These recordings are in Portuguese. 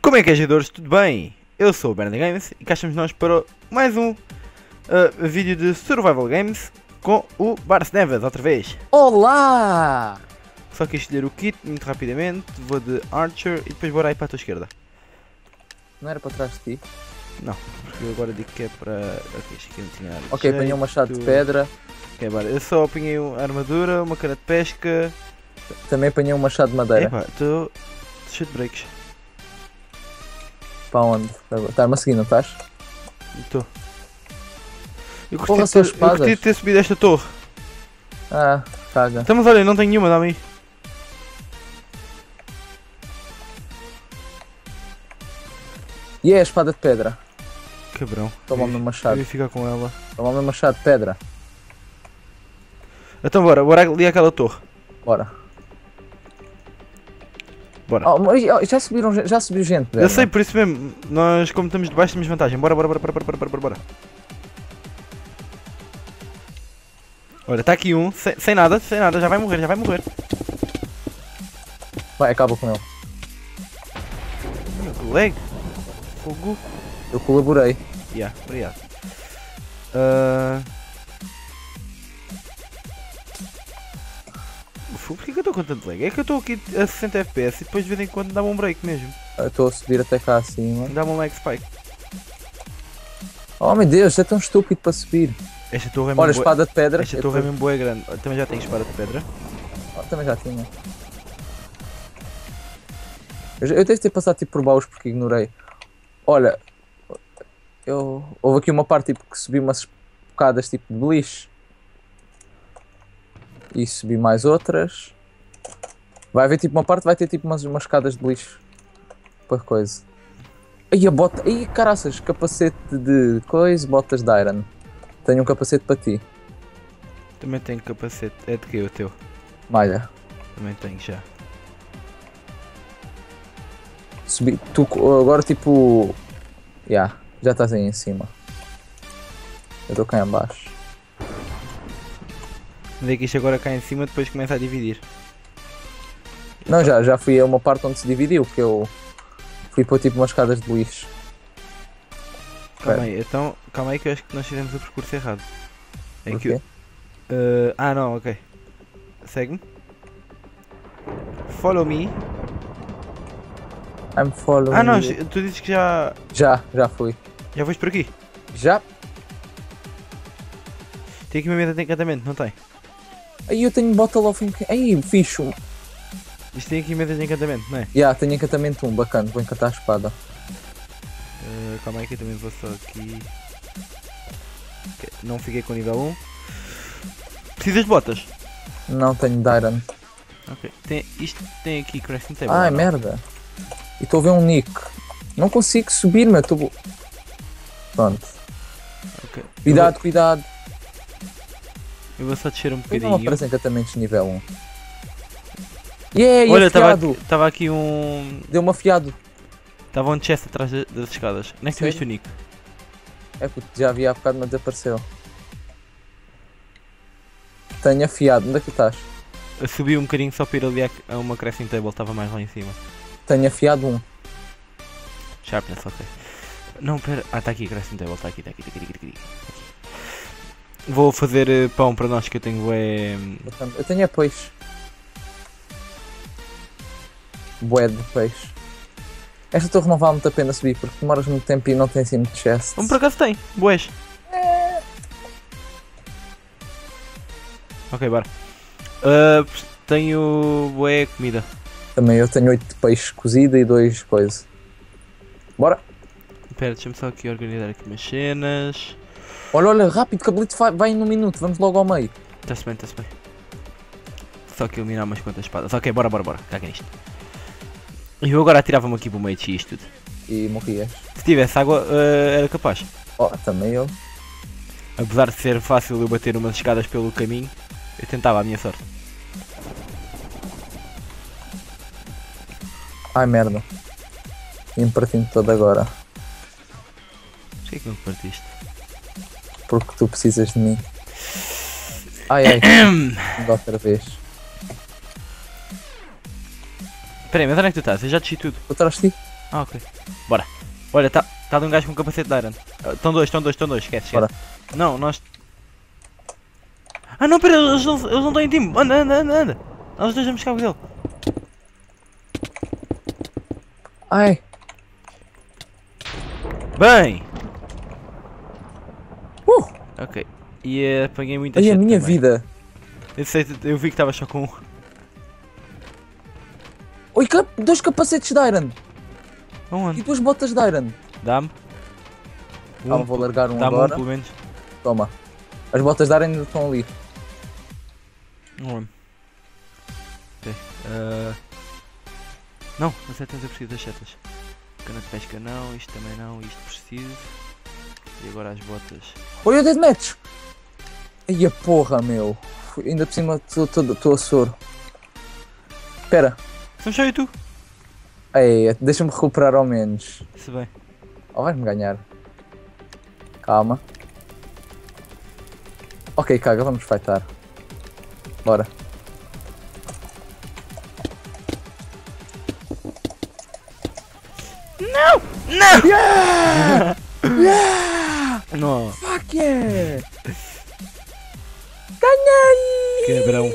Como é que é, jogadores? Tudo bem? Eu sou o Bernard Games e cá estamos nós para mais um vídeo de Survival Games com o Bars Neves, outra vez. Olá! Só que escolher o kit muito rapidamente, vou de Archer e depois bora aí para a tua esquerda. Não era para trás de ti? Não, porque eu agora digo que é para... Ok, isto aqui não tinha nada de Ok, apanhei um machado de pedra. Ok, bora. Eu só apanhei uma armadura, uma cana de pesca. Também apanhei um machado de madeira. Epá, estou cheio de breaks. Para onde? Está-me a seguir, não estás? Estou. Eu Porra, gostei são de eu gostei de ter subido esta torre. Ah, caga. Então, mas olha, não tenho nenhuma, dá-me aí. E é a espada de pedra. Cabrão. Toma o meu Eu machado. ia ficar com ela. Toma o meu machado de pedra. Então bora ali àquela torre. Bora. Bora. Oh, mas já subiu gente, Eu sei, por isso mesmo, nós como estamos de baixo temos vantagem. Bora. Olha, está aqui um, sem nada, já vai morrer. Vai, acaba com ele. Que lag. Fogo. Eu colaborei. Yeah, obrigado. Porquê que eu estou com tanto lag? É que eu estou aqui a 60 FPS e depois de vez em quando dá-me um break mesmo. Eu estou a subir até cá acima. Dá-me um lag spike. Oh meu Deus, é tão estúpido para subir. Esta torre é mesmo Olha, espada de pedra. Esta torre é mesmo boa, grande. Também já tenho espada de pedra. Oh, também já tinha. Eu devo ter passado tipo por baixo porque ignorei. Olha, houve aqui uma parte tipo que subi umas bocadas tipo de beliche. E subi mais outras. Vai haver tipo uma parte, vai ter tipo umas escadas de beliche. Para coisa. Aí a bota. Aí caraças, capacete de coisa, botas de iron. Tenho um capacete para ti. Também tenho capacete. É de que o teu? Malha. Também tenho já. Subi. Tu agora tipo. Já estás aí em cima. Eu estou cá em baixo. Vê que isto agora cai em cima, depois começa a dividir. Não, já fui a uma parte onde se dividiu, que eu fui para tipo umas escadas de beliche. Calma aí, então, calma aí que eu acho que nós fizemos o percurso errado. Em que Porquê? não, ok. Segue-me. Follow me. I'm following Não, you. tu dizes que já Já fui. foste por aqui. Já? Tem aqui uma mesa de encantamento, não tem? Aí eu tenho bottle of Aí, fixe. Isto tem aqui mesas de encantamento, não é? Tenho encantamento 1, bacana, vou encantar a espada. Calma aí que eu também vou só aqui. Ok, não fiquei com nível 1. Precisas de botas? Não tenho de iron. Ok. Isto tem aqui crafting table. Ai, ou não? merda. E estou a ver um nick. Não consigo subir, meu. Estou... Pronto. Ok. Cuidado. Eu vou só descer um Por que não bocadinho. aparecem encantamentos de nível 1? Yeah, Olha, afiado. estava aqui um. Deu-me afiado. Estava um chest atrás das escadas. Nem que tu Sério? viste o Nick. É porque já havia há bocado, mas desapareceu. Tenho afiado. Onde é que tu estás? Eu subi um bocadinho só para ir ali a uma crafting table, estava mais lá em cima. Tenho afiado 1. Sharpness, ok. Não, pera. Está aqui, crafting table, está aqui. Vou fazer pão para nós que eu tenho Eu tenho peixe. Bué de peixe. Esta torre não vale muito a pena subir porque demoras muito tempo e não tem assim muito chest. Por acaso tem, boés. Ok, bora. Tenho bué comida. Também eu tenho 8 de peixe cozido e 2 coisas. Bora! Espera, deixa-me só aqui organizar aqui umas cenas. Olha, rápido, que a Blitz vai em um minuto, vamos logo ao meio. Está-se bem. Só que eliminar umas quantas espadas. Ok, bora. Caga nisto. E eu agora atirava-me aqui para o meio de isto tudo. E morrias. Se tivesse água, era capaz. Oh, também eu. Apesar de ser fácil eu bater umas escadas pelo caminho, eu tentava a minha sorte. Ai merda. E-me partindo todo agora. Porquê que não te partiste? Porque tu precisas de mim. Ai. Da outra vez. Espera aí, mas onde é que tu estás? Eu já desci tudo. Vou atrás de ti. Ah, ok. Bora. Olha, tá ali um gajo com um capacete de Iron. Estão dois, esquece. Bora. Não, nós... Ah não, pera, eles não estão em time. Anda. Nós dois vamos buscar dele. Ai. Bem. Ok. E apaguei muita Ai, shit a minha também. vida. Eu vi que estava só com um. Oi, 2 capacetes de Iron. E Onde? 2 botas de Iron. Dá-me. Calma, vou largar um Dá-me agora. pelo menos. Toma. As botas de Iron ainda estão ali. Ok. Não, as setas eu preciso das setas. Cana de pesca não, isto também não, isto preciso. E agora as botas. Oi, o deathmatch. Ai, a porra, meu. Ainda por cima estou a soro. Espera. Somos só eu e tu. Ei, deixa-me recuperar ao menos. Se bem. Ou vais-me ganhar. Calma. Ok, caga, vamos fightar. Bora. Não! Yeah! Yeah! Não! Fuck yeah! Ganhei! Quebrão.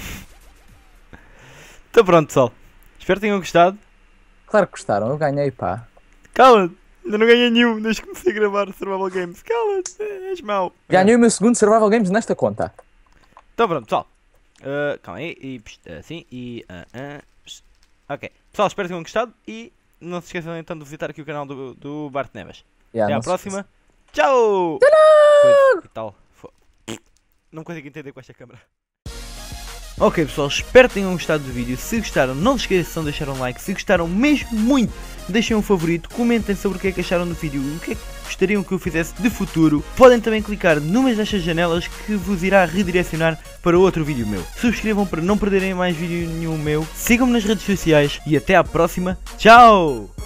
Então pronto, pessoal. Espero que tenham gostado. Claro que gostaram, eu ganhei, pá. Cala-te! Ainda não ganhei nenhum desde que comecei a gravar Survival Games. Cala-te! És mau. Ganhei o meu segundo Survival Games nesta conta. Então pronto, pessoal. Calma aí. E assim. E. Ok. Pessoal, espero que tenham gostado. E não se esqueçam então de visitar aqui o canal do Bart Neves. Yeah, Até à não se próxima. Tchau! Tchau! E tal. Não consigo entender com esta câmera. Ok pessoal, espero que tenham gostado do vídeo. Se gostaram, não se esqueçam de deixar um like. Se gostaram mesmo muito, deixem um favorito. Comentem sobre o que é que acharam do vídeo e o que é que gostariam que eu fizesse de futuro. Podem também clicar numa destas janelas que vos irá redirecionar para outro vídeo meu. Subscrevam para não perderem mais vídeo nenhum meu. Sigam-me nas redes sociais e até à próxima. Tchau!